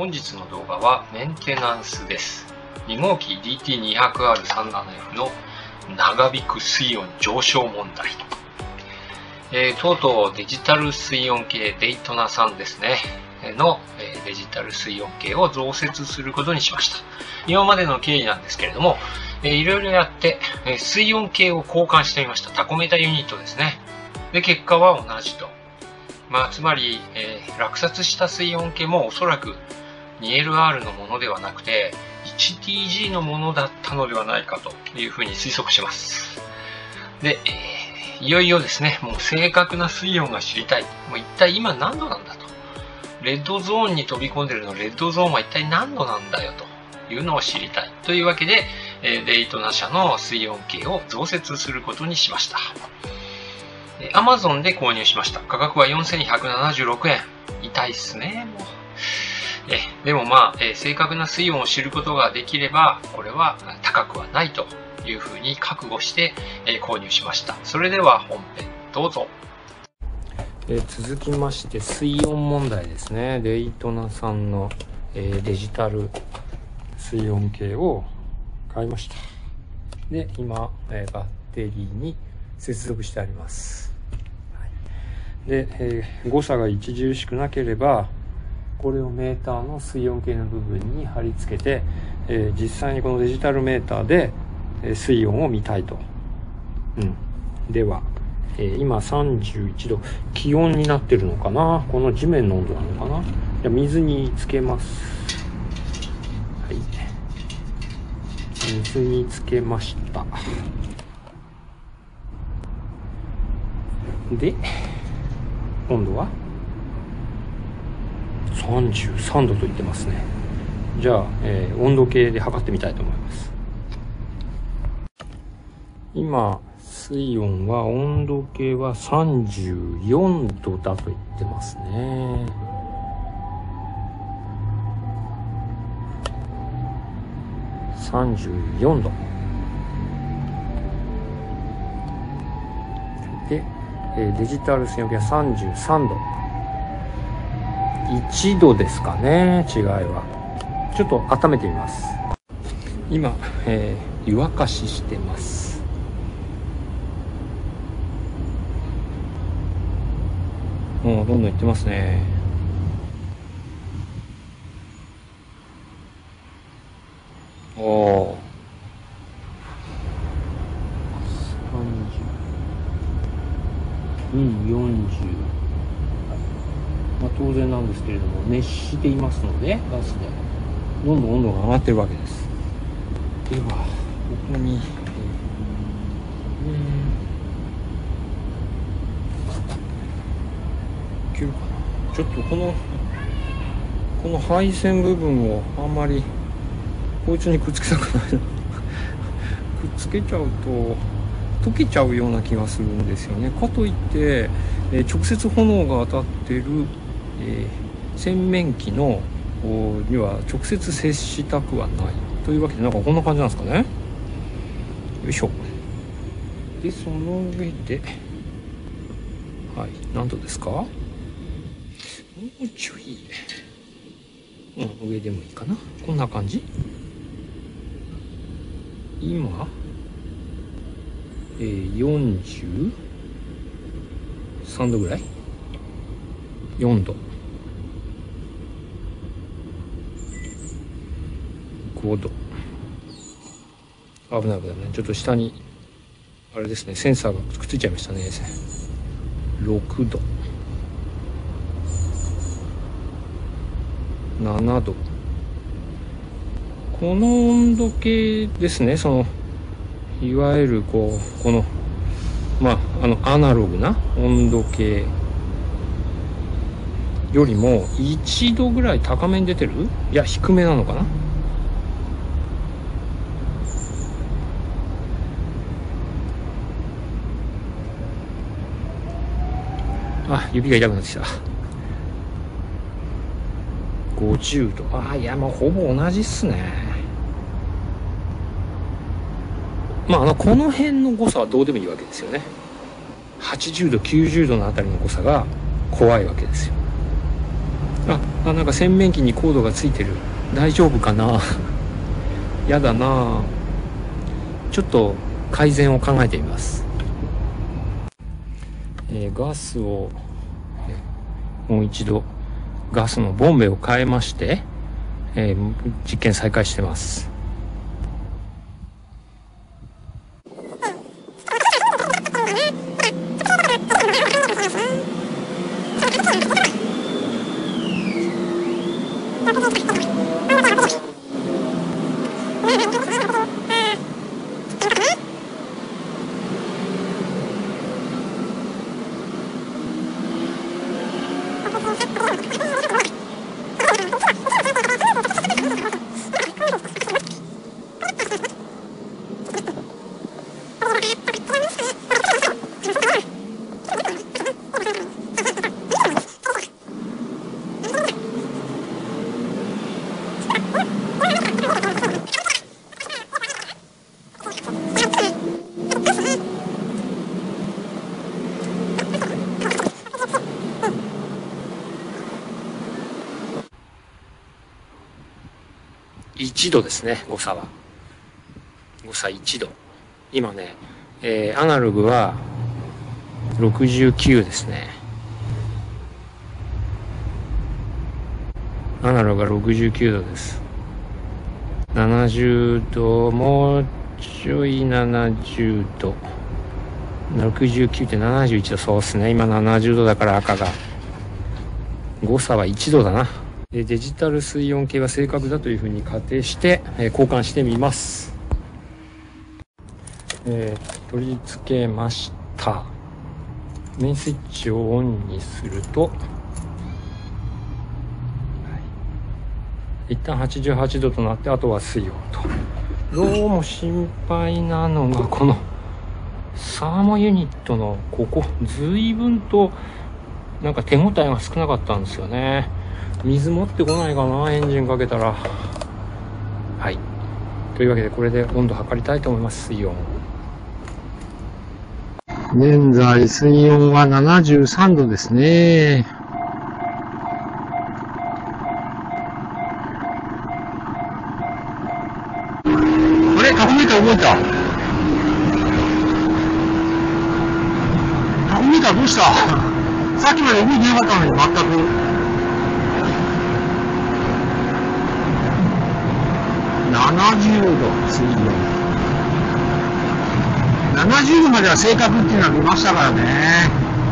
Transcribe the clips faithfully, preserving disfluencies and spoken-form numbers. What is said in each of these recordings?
本日の動画はメンテナンスです。に号機 ディーティーにひゃくアールさんじゅうななエフ の長引く水温上昇問題。えー、とうとうデジタル水温計デイトナさんですねの、えー、デジタル水温計を増設することにしました。今までの経緯なんですけれども、えー、いろいろやって、えー、水温計を交換してみました。タコメータユニットですね。で、結果は同じと。まあ、つまり、えー、落札した水温計もおそらく にエルアール のものではなくて いちティージー のものだったのではないかというふうに推測します。で、えー、いよいよですね、もう正確な水温が知りたい。もう一体今何度なんだと。レッドゾーンに飛び込んでるのレッドゾーンは一体何度なんだよというのを知りたい。というわけで、えー、デイトナ社の水温計を増設することにしました。アマゾン で購入しました。価格はよんせんひゃくななじゅうろくえん。痛いっすね、もう。えでもまあ、え正確な水温を知ることができれば、これは高くはないというふうに覚悟して、え購入しました。それでは本編どうぞ。え続きまして、水温問題ですね。デイトナさんの、えデジタル水温計を買いました。で、今、えバッテリーに接続してあります。で、えー、誤差が著しくなければこれをメーターの水温計の部分に貼り付けて、えー、実際にこのデジタルメーターで、えー、水温を見たいと、うん、では、えー、今さんじゅういちど気温になってるのかな。この地面の温度なのかな。じゃ水につけます。はい、水につけました。で、温度はさんじゅうさんどと言ってますね。じゃあ、えー、温度計で測ってみたいと思います。今水温は温度計はさんじゅうよんどだと言ってますね。さんじゅうよんどで、デジタル水温計はさんじゅうさんど。いちどですかね、違いは。ちょっと温めてみます。今、えー、湯沸かししてます。もうどんどんいってますね。おお。うん、よんじゅう、まあ、当然なんですけれども熱していますのでガスでどんどん温度が上がってるわけです。ではここに、えー、いけるかな。ちょっとこのこの配線部分をあんまりこいつにくっつけたくないなくっつけちゃうと溶けちゃうような気がするんですよね。かといって、えー、直接炎が当たっている、えー、洗面器のには直接接したくはないというわけで、なんかこんな感じなんですかね。よいしょ。でその上ではい何度ですか。もうちょい、うん、上でもいいかな。こんな感じ。今えー、よんじゅうさんどぐらい ?よんどごど。危ない危ない。ちょっと下にあれですね、センサーがくっついちゃいましたね。ろくどななど。この温度計ですね、そのいわゆるこうこのまああのアナログな温度計よりもいちどぐらい高めに出てる？いや低めなのかな。あ、指が痛くなってきた。ごじゅうど。あ、いやもうほぼ同じっすね。まあ、あのこの辺の誤差はどうでもいいわけですよね。はちじゅうどきゅうじゅうどのあたりの誤差が怖いわけですよ。 ああ、なんか洗面器にコードがついてる。大丈夫かなやだな。ちょっと改善を考えてみます。えー、ガスを、えー、もう一度ガスのボンベを変えまして、えー、実験再開してます。いちどですね、誤差は。誤差いちど。今ね、えー、アナログはろくじゅうきゅうですね。アナログがろくじゅうきゅうどです。ななじゅうど、もうちょいななじゅうど。ろくじゅうきゅうってななじゅういちど、そうですね。今ななじゅうどだから赤が。誤差はいちどだな。デジタル水温計が正確だというふうに仮定して、えー、交換してみます。えー、取り付けました。メインスイッチをオンにすると、はい、一旦はちじゅうはちどとなって、あとは水温と。どうも心配なのがこのサーモユニットのここ、随分となんか手応えが少なかったんですよね。水持ってこないかな、エンジンかけたら。はい。というわけで、これで温度測りたいと思います。水温。現在、水温はななじゅうさんどですね。あれ、タコメーター動いた。タコメーターどうしたさっきまで動いてなかったのに、全く。ななじゅうど、水温。ななじゅうどまでは正確っていうのは出ましたからね。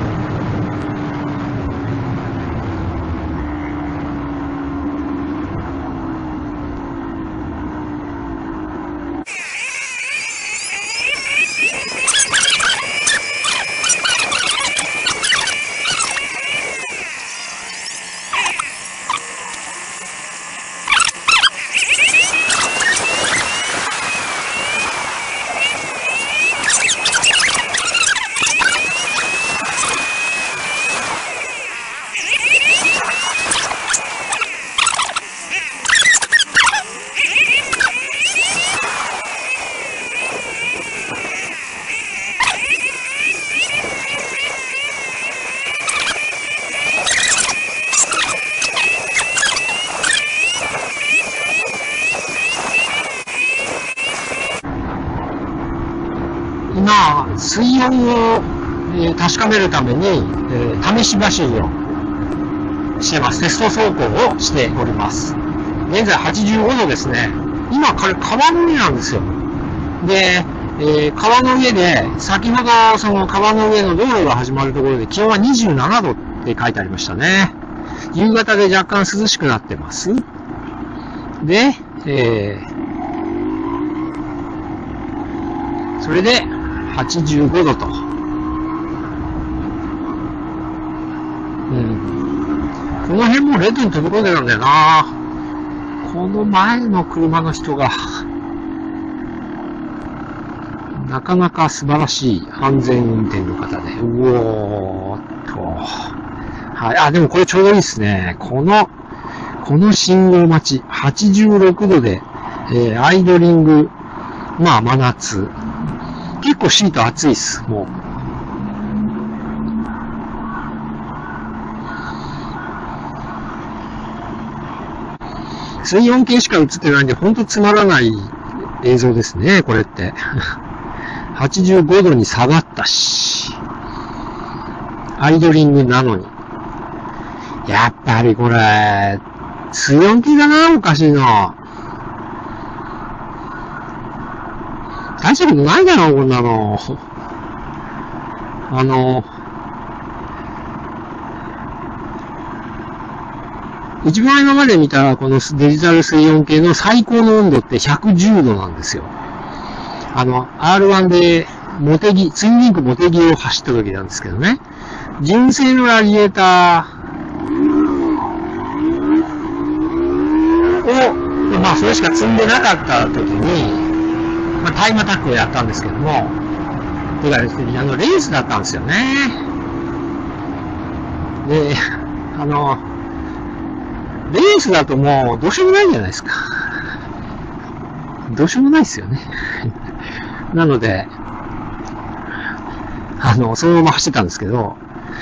今、水温を、えー、確かめるために、えー、試し走りをしてます。テスト走行をしております。現在はちじゅうごどですね。今、これ川の上なんですよ。で、えー、川の上で、先ほどその川の上の道路が始まるところで気温はにじゅうななどって書いてありましたね。夕方で若干涼しくなってます。で、えー、それで、はちじゅうごどと。うん。この辺もレッドに飛び込んでるんだよな。この前の車の人が、なかなか素晴らしい安全運転の方で。うおーっと。はい。あ、でもこれちょうどいいですね。この、この信号待ち、はちじゅうろくどで、えー、アイドリング、まあ真夏。結構シート暑いっす、もう。 水温計しか映ってないんで、ほんとつまらない映像ですね、これって。はちじゅうごどに下がったし。アイドリングなのに。やっぱりこれ、水温計だな、おかしいの。大したことないだろ、こんなの。あの、一番今まで見たこのデジタル水温計の最高の温度ってひゃくじゅうどなんですよ。あの、アールワン で、モテギ、ツインリンクモテギを走った時なんですけどね。純正のラジエーターを、まあそれしか積んでなかった時に、まあタイムアタックをやったんですけども、てかですね、あの、レースだったんですよね。で、あの、レースだともうどうしようもないじゃないですか。どうしようもないですよね。なので、あの、そのまま走ってたんですけど、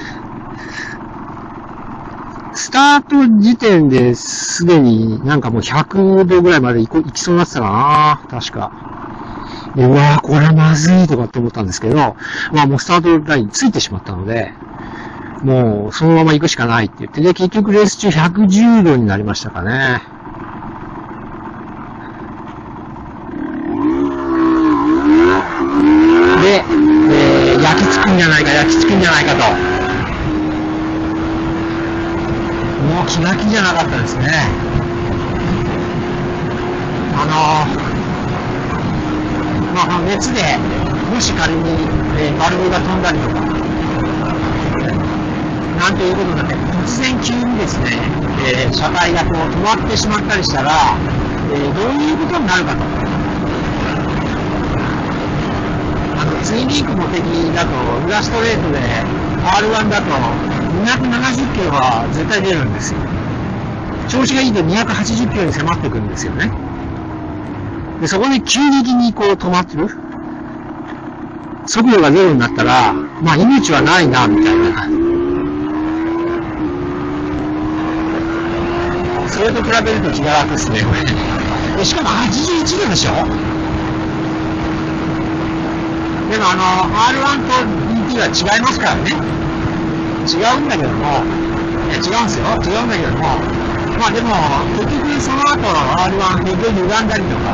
スタート時点ですでになんかもうひゃくどぐらいまで行きそうになってたかな、確か。で、うわぁ、これまずいとかって思ったんですけど、まあもうスタートラインについてしまったので、もうそのまま行くしかないって言って、で、結局レース中ひゃくじゅうどになりましたかね。で、えー、焼きつくんじゃないか、焼きつくんじゃないかと。もう気が気じゃなかったですね。あのー、まあ、熱で、もし仮に、えー、バルブが飛んだりとか、なんていうことになって、突然急にですね、えー、車体がこう止まってしまったりしたら、えー、どういうことになるかと。あの、ツインリンクの敵だと、裏ストレートで アールワン だとにひゃくななじゅっキロは絶対出るんですよ。調子がいいとにひゃくはちじゅっキロに迫ってくるんですよね。で、そこで急激にこう止まってる。速度がゼロになったら、まあ命はないな、みたいな。それと比べると気が楽ですね、これ。で、しかもはちじゅういちどでしょ？でもあの、アールワン と ディーティー は違いますからね。違うんだけども、いや違うんですよ。違うんだけども、まあでも、結局その後 アールワン ヘッド歪んだりとか、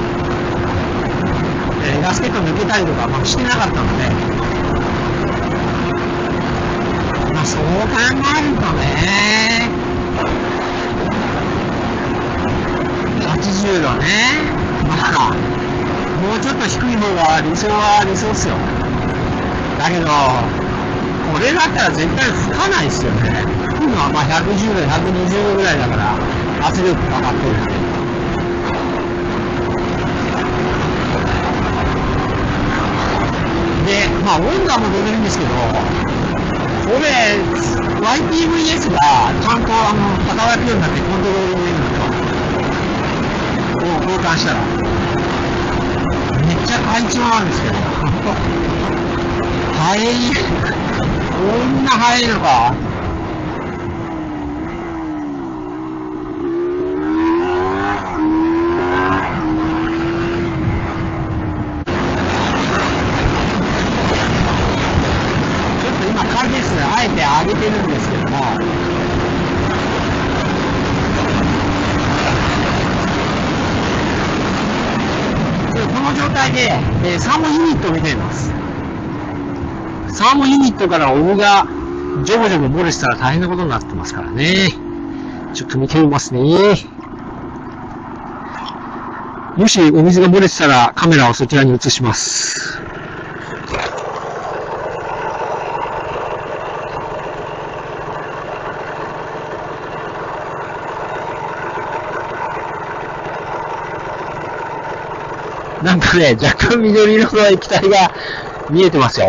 えー、ガスケット抜けたりとか、まあしてなかったので、まあそう考えるとね、はちじゅうどね、まあ、もうちょっと低い方が理想は理想っすよ。だけど、これだったら絶対吹かないっすよね。吹くのはまあひゃくじゅうど、ひゃくにじゅうどぐらいだから、圧力かかってるんで。で、まあ温度は戻れるんですけど、これ、ワイピーブイエス がちゃんとあの、働くようになってコントロールできるんですよ。交換したら。めっちゃ快調なんですけど。はい。こんな速いのか。ちょっと今カーベースであえて上げてるんですけども。この状態で、えー、サーモユニットを見ています。サーモユニットからお湯がジョボジョボ漏れしたら大変なことになってますからね。ちょっと見てみますね。もしお水が漏れてたらカメラをそちらに移します。なんかね、若干緑色の液体が見えてますよ。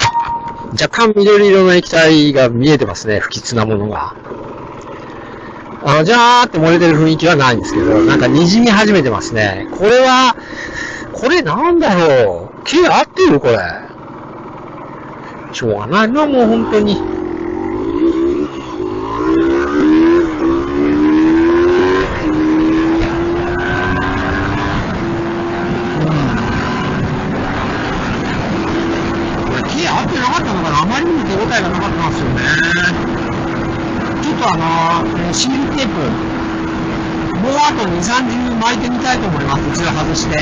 若干緑色の液体が見えてますね、不吉なものが。 あの、ジャーって漏れてる雰囲気はないんですけど、なんか滲み始めてますね。これは、これなんだろう。毛合ってるこれ。しょうがないな、もう本当に。毛合ってなかったのかな。あまりにも手応えがなかったんですよね。ちょっとあの、シールテープ、もうあとに、さんじゅう巻いてみたいと思います。一度外して。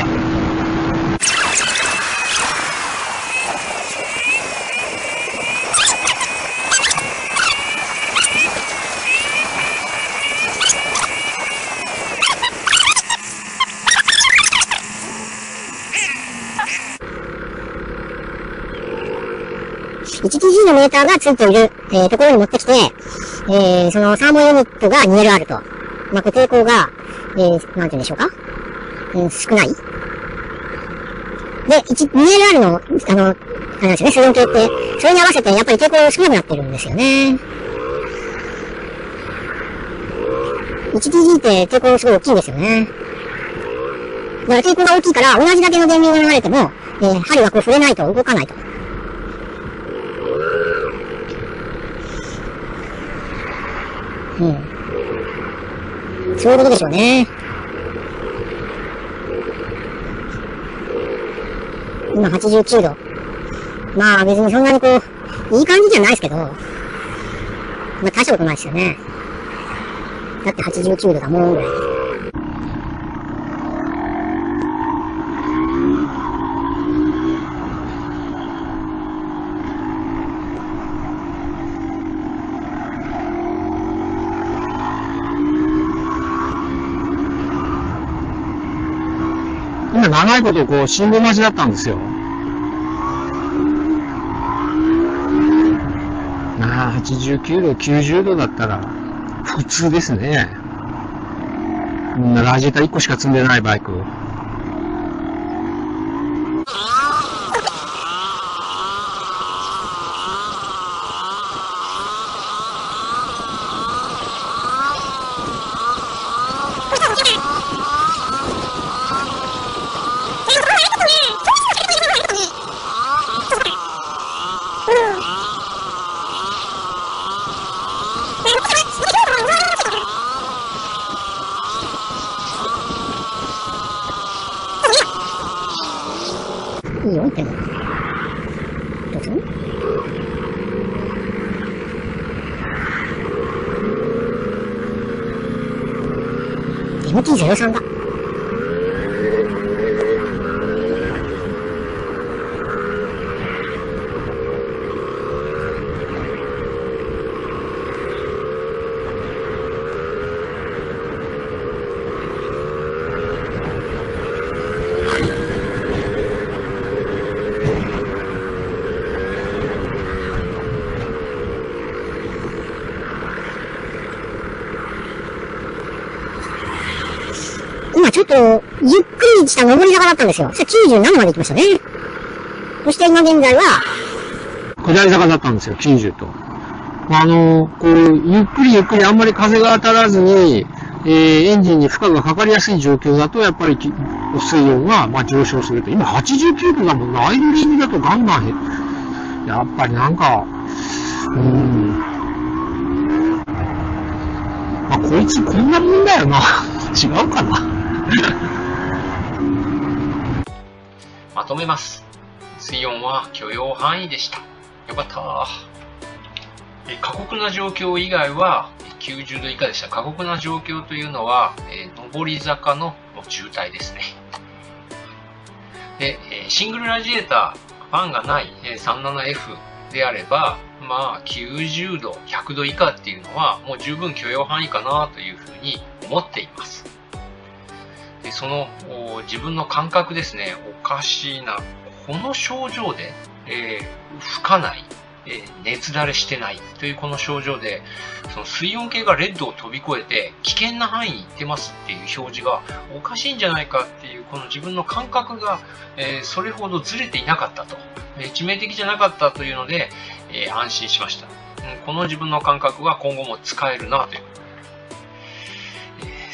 エイチティージー のメーターがついている、えー、ところに持ってきて、えー、そのサーモユニットが にエルアール と。まあ、抵抗が、えー、なんて言うんでしょうか、うん、少ない。で、にエルアール の、あの、あれなんですよね、水温計って、それに合わせてやっぱり抵抗少なくなってるんですよね。エイチティージー って抵抗すごい大きいんですよね。だから抵抗が大きいから、同じだけの電流が流れても、えー、針がこう触れないと動かないと。うん。そういうことでしょうね。今はちじゅうきゅうど。まあ別にそんなにこう、いい感じじゃないですけど、まあ大したことないですよね。だってはちじゅうきゅうどだもんぐらい。 今長いことこう信号待ちだったんですよ。まあはちじゅうきゅうど、きゅうじゅうどだったら普通ですね。ラジエーターいっこしか積んでないバイク。 いいよ、でも。どうする？エムティーゼロさん だ。今ちょっと、ゆっくりした上り坂だったんですよ。それきゅうじゅうななまで行きましたね。そして今現在は、 下り坂だったんですよ、きゅうじゅうと。あの、こう、ゆっくりゆっくりあんまり風が当たらずに、えー、エンジンに負荷がかかりやすい状況だと、やっぱり水温が、まあ、上昇すると。今はちじゅうきゅうどだもん。アイドリングだとガンガン減やっぱりなんか、うーん。まあ、こいつこんなもんだよな。違うかな。 まとめます。水温は許容範囲でした。よかった。え過酷な状況以外はきゅうじゅうど以下でした。過酷な状況というのは、えー、上り坂の渋滞ですね。で、えー、シングルラジエーター、ファンがない、えー、さんじゅうななエフ であれば、まあきゅうじゅうど、ひゃくど以下っていうのはもう十分許容範囲かなというふうに思っています。でその自分の感覚ですね、おかしいな。この症状で、えー、吹かない、えー、熱だれしてないというこの症状で、その水温計がレッドを飛び越えて危険な範囲に行ってますっていう表示がおかしいんじゃないかっていう、この自分の感覚が、えー、それほどずれていなかったと、えー、致命的じゃなかったというので、えー、安心しました。うん、この自分の感覚は今後も使えるなという。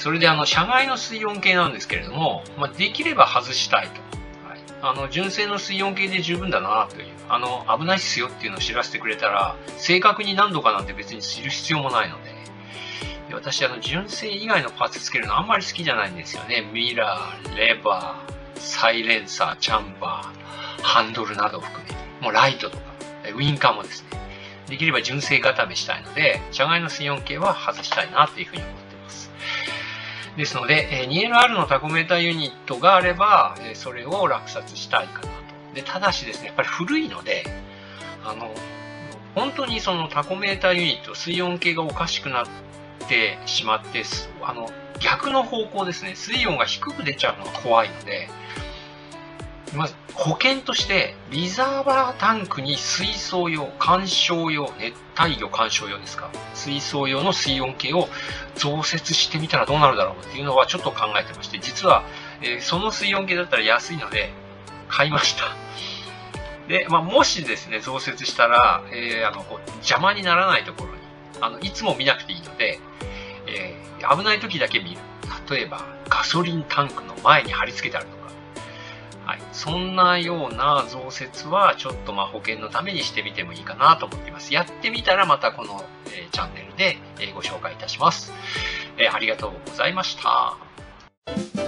それであの、車外の水温計なんですけれども、まあ、できれば外したいと。はい、あの、純正の水温計で十分だなという、あの、危ないっすよっていうのを知らせてくれたら、正確に何度かなんて別に知る必要もないので、で私、あの、純正以外のパーツつけるのあんまり好きじゃないんですよね。ミラー、レバー、サイレンサー、チャンバー、ハンドルなどを含めて、もうライトとか、ウインカーもですね、できれば純正固めしたいので、車外の水温計は外したいなというふうに思っています。ですので、にエルアール のタコメーターユニットがあれば、それを落札したいかなと。で、ただしですね、やっぱり古いので、あの、本当にそのタコメーターユニット、水温計がおかしくなってしまって、あの、逆の方向ですね、水温が低く出ちゃうのが怖いので、まず保険としてリザーバータンクに水槽用、観賞用、熱帯魚観賞用ですか、水槽用の水温計を増設してみたらどうなるだろうっていうのはちょっと考えてまして、実は、えー、その水温計だったら安いので買いました。で、まあ、もしですね、増設したら、えー、あのこう邪魔にならないところに、あのいつも見なくていいので、えー、危ない時だけ見る。例えばガソリンタンクの前に貼り付けてあるとか、はい、そんなような増設はちょっとまあ保険のためにしてみてもいいかなと思っています。やってみたらまたこの、えー、チャンネルで、えー、ご紹介いたします、えー。ありがとうございました。